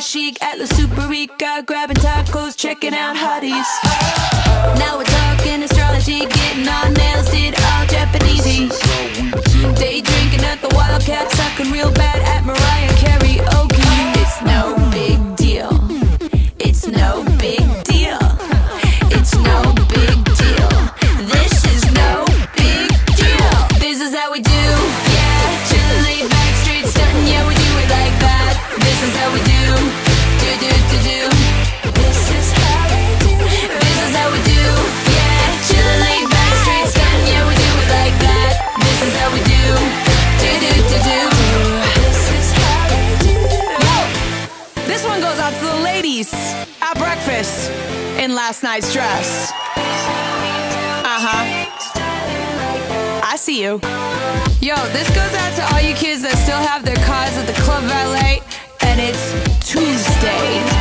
chic at La Superica, grabbing tacos, checking out hotties. Now we're talking astrology, getting our nails did all Japanesey. Day drinking at the Wildcat, sucking real bad at Mariah karaoke. It's no big deal. It's no big deal. It's no big deal. This is no big deal. This is how we do, yeah. Chillin', laid back, straight stuntin', yeah, we do it like that. This is how we do, do. This is how we do. This is how we do, yeah. Chillin', laid back, straight stuntin', yeah, we do it like that. This is how we do, do. This is how we do. This one goes out to the ladies at breakfast in last night's dress. I see you. Yo, this goes out to all you kids that still have their cars at the club valet, and it's Tuesday.